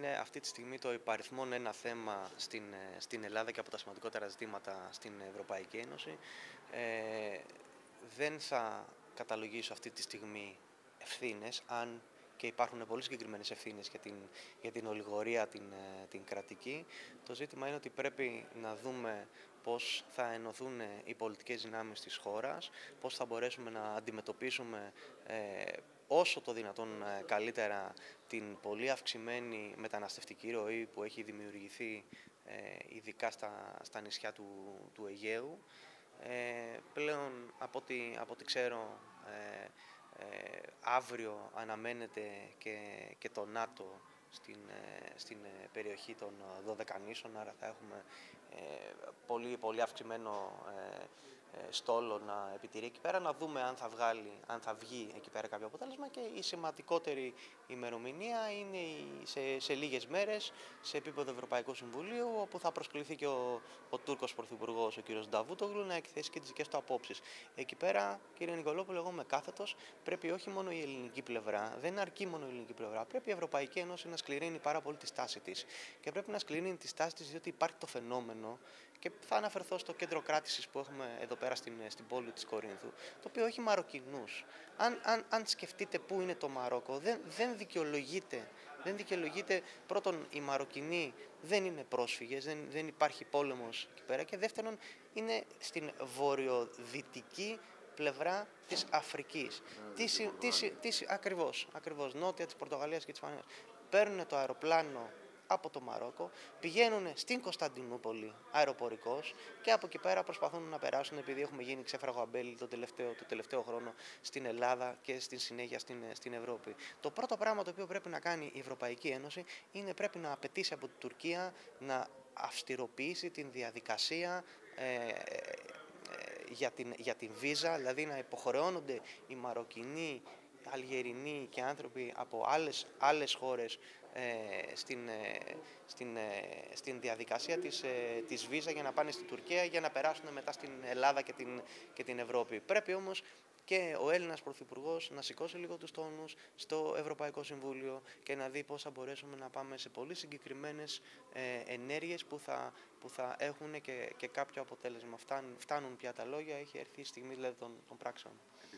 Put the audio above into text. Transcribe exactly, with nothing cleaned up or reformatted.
είναι αυτή τη στιγμή το υπαριθμόν ένα θέμα στην, στην Ελλάδα και από τα σημαντικότερα ζητήματα στην Ευρωπαϊκή Ένωση. Ε, δεν θα καταλογίσω αυτή τη στιγμή ευθύνες, αν και υπάρχουν πολύ συγκεκριμένες ευθύνες για την, για την ολιγορία την, την κρατική. Το ζήτημα είναι ότι πρέπει να δούμε πώς θα ενωθούν οι πολιτικές δυνάμεις της χώρας, πώς θα μπορέσουμε να αντιμετωπίσουμε ε, όσο το δυνατόν καλύτερα την πολύ αυξημένη μεταναστευτική ροή που έχει δημιουργηθεί ε, ειδικά στα, στα νησιά του, του Αιγαίου. Ε, πλέον από ό,τι, από ό,τι ξέρω ε, ε, αύριο αναμένεται και, και το ΝΑΤΟ στην, ε, στην περιοχή των δώδεκα νήσων, άρα θα έχουμε ε, πολύ, πολύ αυξημένο ε, στόλο να επιτηρεί εκεί πέρα, να δούμε αν θα, βγάλει, αν θα βγει εκεί πέρα κάποιο αποτέλεσμα, και η σημαντικότερη ημερομηνία είναι σε, σε λίγες μέρες σε επίπεδο Ευρωπαϊκού Συμβουλίου, όπου θα προσκληθεί και ο, ο Τούρκος Πρωθυπουργός, ο κ. Νταβούτογλου, να εκθέσει και τις δικές του απόψεις. Εκεί πέρα, κύριε Νικολόπουλο, εγώ είμαι κάθετος, πρέπει όχι μόνο η ελληνική πλευρά, δεν αρκεί μόνο η ελληνική πλευρά, πρέπει η Ευρωπαϊκή Ένωση να σκληρύνει πάρα πολύ τη στάση της. Και πρέπει να σκληρύνει τη στάση της, διότι υπάρχει το φαινόμενο, και θα αναφερθώ στο κέντρο κράτησης που έχουμε εδώ πέρα στην, στην πόλη της Κορίνθου, το οποίο έχει Μαροκινούς. Αν, αν, αν σκεφτείτε πού είναι το Μαρόκο, δεν, δεν δικαιολογείται. Δεν δικαιολογείται, πρώτον, οι Μαροκινοί δεν είναι πρόσφυγες, δεν, δεν υπάρχει πόλεμος εκεί πέρα, και δεύτερον, είναι στην βορειοδυτική πλευρά της Αφρικής. Τι, τι, τι, ακριβώς, ακριβώς, νότια της Πορτογαλίας και της Ισπανίας. Παίρνουν το αεροπλάνο από το Μαρόκο, πηγαίνουν στην Κωνσταντινούπολη αεροπορικός και από εκεί πέρα προσπαθούν να περάσουν, επειδή έχουμε γίνει ξέφραγο αμπέλι το τελευταίο, το τελευταίο χρόνο στην Ελλάδα και στη συνέχεια στην, στην Ευρώπη. Το πρώτο πράγμα το οποίο πρέπει να κάνει η Ευρωπαϊκή Ένωση είναι πρέπει να απαιτήσει από την Τουρκία να αυστηροποιήσει την διαδικασία ε, ε, για την, για την βίζα, δηλαδή να υποχρεώνονται οι Μαροκινοί, Αλγερινοί και άνθρωποι από άλλες, άλλες χώρες ε, στην, ε, στην, ε, στην διαδικασία της, ε, της βίζα για να πάνε στην Τουρκία, για να περάσουν μετά στην Ελλάδα και την, και την Ευρώπη. Πρέπει όμως και ο Έλληνας Πρωθυπουργός να σηκώσει λίγο τους τόνους στο Ευρωπαϊκό Συμβούλιο και να δει πώς θα μπορέσουμε να πάμε σε πολύ συγκεκριμένες ε, ενέργειες που θα, που θα έχουν και, και κάποιο αποτέλεσμα. Φτάνουν, φτάνουν πια τα λόγια, έχει έρθει η στιγμή δηλαδή των, των πράξεων.